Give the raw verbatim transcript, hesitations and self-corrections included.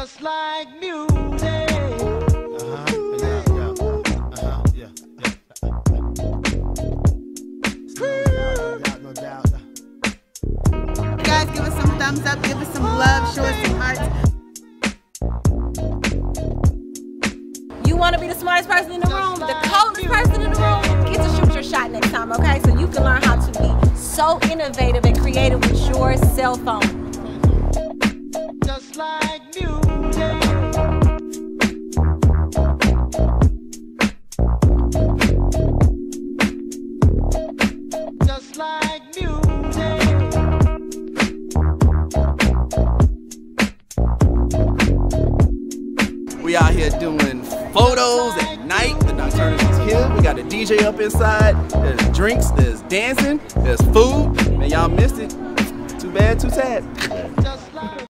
just like music. Uh-huh, yeah, yeah, uh-huh, yeah, yeah. No doubt, no doubt, no doubt. Guys, give us some thumbs up, give us some love, show us some hearts. You want to be the smartest person in the room, the coldest person in the room, get to shoot your shot next time, okay? So you can learn how to be so innovative and creative with your cell phone. Just like music. Just like music. We out here doing photos at night. The Nocturnals is here. We got a D J up inside. There's drinks, there's dancing, there's food. Man, y'all missed it. Too bad, too sad.